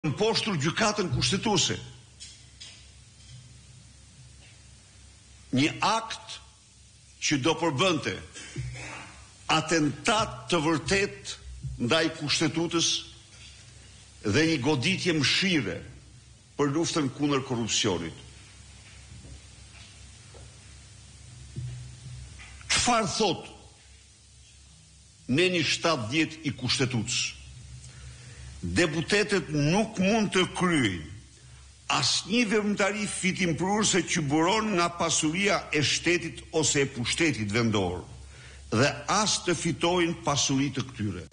Mposhtur gjykatën kushtetuese. Një akt që do përbënte atentat të vërtet ndaj kushtetutës dhe një goditje mëshire për luftën kundër korrupsionit. Çfarë thot Neni 70 i kushtetutës? Deputetët nuk mund të kryejnë asnjë veprimtari fitimprurëse që buron nga pasuria e shtetit ose e pushtetit vendor dhe as të fitojnë pasuri të këtyre.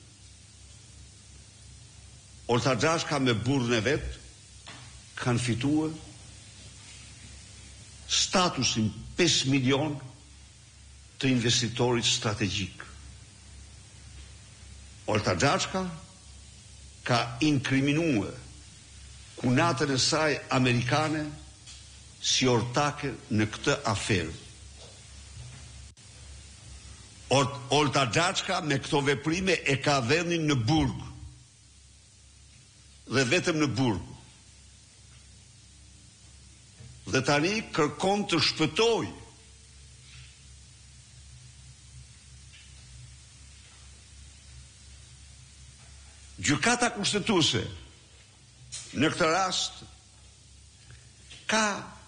Orta Xhashka me burrën e vet kanë fituar statusin 5 milion të investitorit strategjik. Orta Xhashka ka inkriminuar kunatën e saj amerikane si ortake në këtë aferë. Orta Xhashka me këto veprime e ka vendin në burg. Dhe vetëm në burg. Dhe tani kërkon të shpëtojë gjykata kushtetuese në këtë rast ka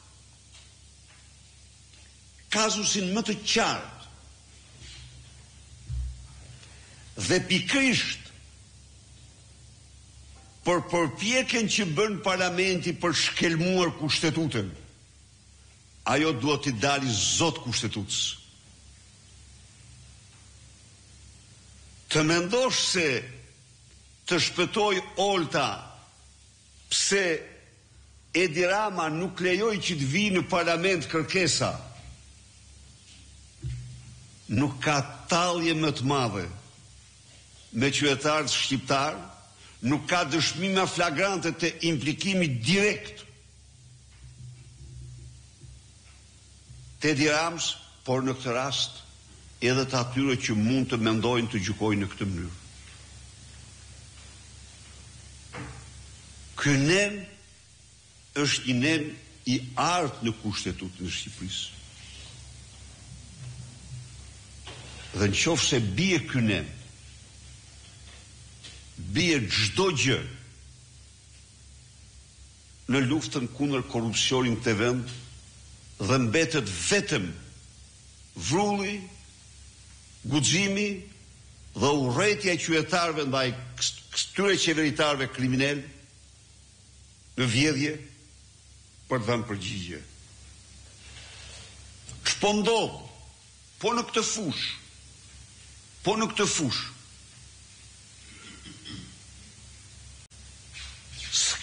kazusin më të qartë dhe pikërisht për përpjekjen që bën parlamenti për shkelmuar kushtetutën, ajo duhet t'i dali zot kushtetutës. Të mendosh se të shpëtoj Olta pse Edi Rama nuk lejoj që të vi në parlament kërkesa, nuk ka tallje më të madhe me qytetarët shqiptar, nuk ka dëshmime flagrante të implikimit direkt të Edi Ramës, por në këtë rast edhe të atyre që mund të mendojnë të gjykojnë në këtë mënyrë. Ky nen është një nen i artë në kushtetutën e Shqipërisë. Dhe në qoftë se bie ky nen, bie çdo gjë në luftën kundër korrupsionit të vend dhe mbetet vetëm vrulli, guximi dhe urrëtia e qytetarëve ndaj këtyre qeveritarëve kriminal në vjedhje për të dhënë përgjigje. Ç'po ndodh? Po në këtë fushë